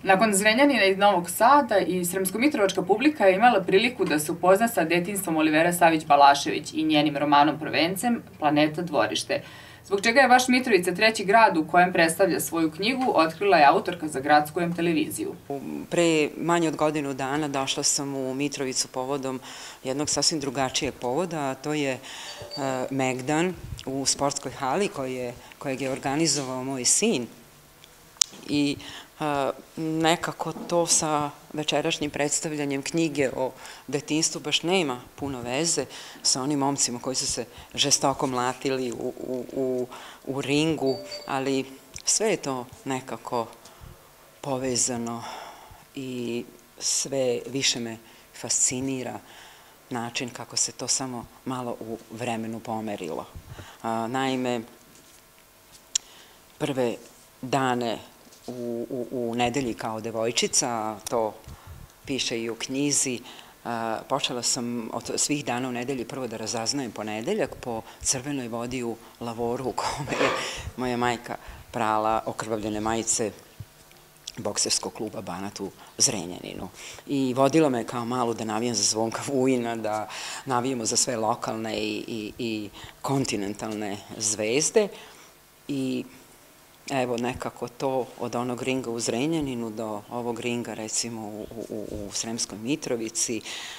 Nakon Zrenjanina i Novog Sada i sremsko-mitrovačka publika je imala priliku da se upozna sa detinjstvom Olivera Savić-Balašević i njenim romanom prvencem Planeta dvorište. Zbog čega je baš Mitrovica treći grad u kojem predstavlja svoju knjigu, otkrila je autorka za gradsku televiziju. Pre manje od godinu dana došla sam u Mitrovicu povodom jednog sasvim drugačijeg povoda, a to je Megdan u sportskoj hali kojeg je organizovao moj sin. I nekako to sa večerašnjim predstavljanjem knjige o detinjstvu baš nema puno veze sa onim momcima koji su se žestoko mlatili u ringu, ali sve je to nekako povezano i sve više me fascinira način kako se to samo malo u vremenu pomerilo. Naime, prve dane u nedelji kao devojčica, to piše i u knjizi, počela sam od svih dana u nedelji prvo da razaznajem ponedeljak po crvenoj vodi u lavoru u kome je moja majka prala okrvavljene majice bokserskog kluba Banat u Zrenjaninu. I vodila me kao malu da navijam za Zvonka Vujina, da navijamo za sve lokalne i kontinentalne zvezde. I evo, nekako to od onog ringa u Zrenjaninu do ovog ringa, recimo, u Sremskoj Mitrovici,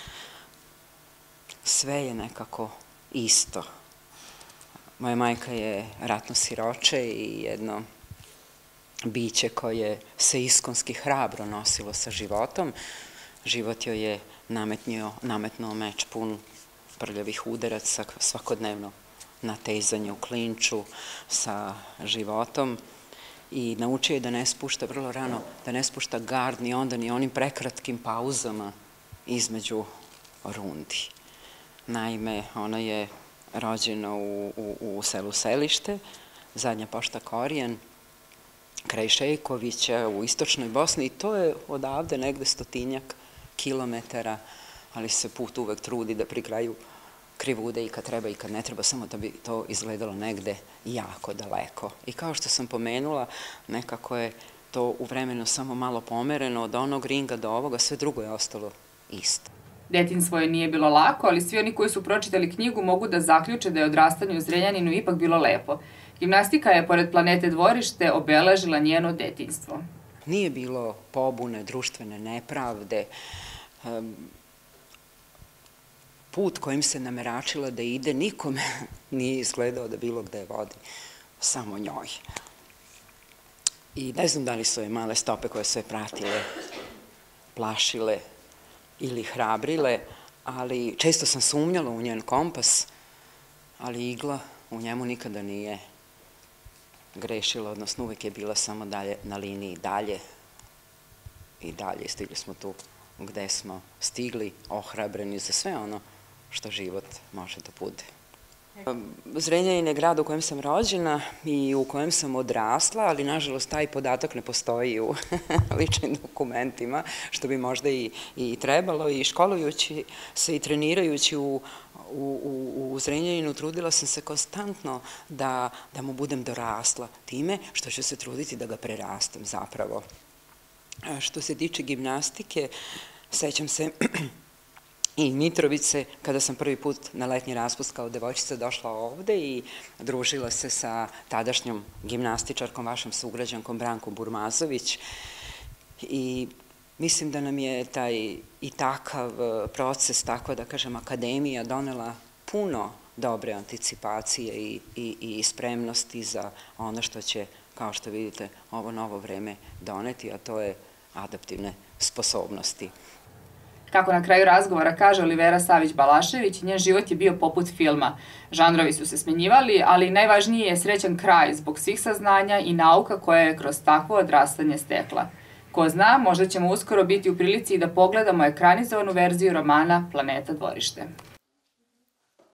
sve je nekako isto. Moja majka je ratno siroče i jedno biće koje se iskonski hrabro nosilo sa životom. Život joj je nametnuo meč pun prljavih udaraca, svakodnevno natezanje u klinču sa životom, i naučio je da ne spušta vrlo rano, da ne spušta gard ni onda ni onim prekratkim pauzama između rundi. Naime, ona je rođena u selu Selište, zadnja pošta Korijan, kraj Šejkovića u istočnoj Bosni, i to je odavde negde 100 kilometara, ali se put uvek trudi da pri kraju krivude i kad treba i kad ne treba, samo da bi to izgledalo negde jako daleko. I kao što sam pomenula, nekako je to u vremenu samo malo pomereno, od onog ringa do ovoga, sve drugo je ostalo isto. Detinjstvo je nije bilo lako, ali svi oni koji su pročitali knjigu mogu da zaključe da je odrastanje u Zrenjaninu ipak bilo lepo. Gimnastika je, pored Planete dvorište, obeležila njeno detinjstvo. Nije bilo pobune, društvene nepravde. Put kojim se nameračila da ide nikome nije izgledao da bilo gde vodi, samo njoj. I ne znam da li su je male stope koje su je pratile, plašile ili hrabrile, ali često sam sumnjala u njen kompas, ali igla u njemu nikada nije grešila, odnosno uvek je bila samo dalje na liniji dalje i dalje. Stigli smo tu gde smo stigli, ohrabreni za sve ono što život može da bude. Zrenjanin je grad u kojem sam rođena i u kojem sam odrasla, ali nažalost taj podatak ne postoji u ličnim dokumentima, što bi možda i trebalo, i školujući se i trenirajući u Zrenjaninu trudila sam se konstantno da mu budem dorasla time što ću se truditi da ga prerastem zapravo. Što se tiče gimnastike, sećam se i Mitrovice, kada sam prvi put na letnji raspust kao devojčica došla ovde i družila se sa tadašnjom gimnastičarkom, vašom sugrađankom Brankom Burmazović, i mislim da nam je taj i takav proces, tako da kažem, akademija donela puno dobre anticipacije i spremnosti za ono što će, kao što vidite, ovo novo vreme doneti, a to je adaptivne sposobnosti. Kako na kraju razgovora kaže Olivera Savić-Balašević, njen život je bio poput filma. Žanrovi su se smenjivali, ali najvažniji je srećan kraj zbog svih saznanja i nauka koja je kroz takvo odrastanje stekla. Ko zna, možda ćemo uskoro biti u prilici da pogledamo ekranizovanu verziju romana Planeta dvorište.